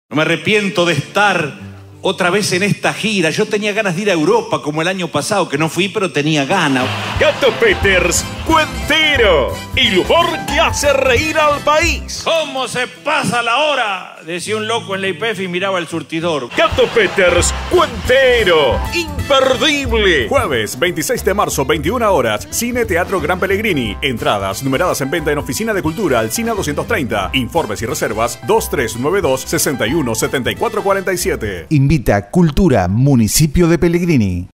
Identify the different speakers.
Speaker 1: No me arrepiento de estar otra vez en esta gira. Yo tenía ganas de ir a Europa como el año pasado, que no fui, pero tenía ganas.
Speaker 2: Gato Peters, cuentero. El humor que hace reír al país.
Speaker 1: ¿Cómo se pasa la hora?, decía un loco en la IPF y miraba el surtidor.
Speaker 2: Gato Peters, cuentero. Imperdible.
Speaker 3: Jueves 26 de marzo, 21 horas, Cine Teatro Gran Pellegrini. Entradas numeradas en venta en Oficina de Cultura, Alsina 230. Informes y reservas 2392-617447.
Speaker 4: Invita Cultura, Municipio de Pellegrini.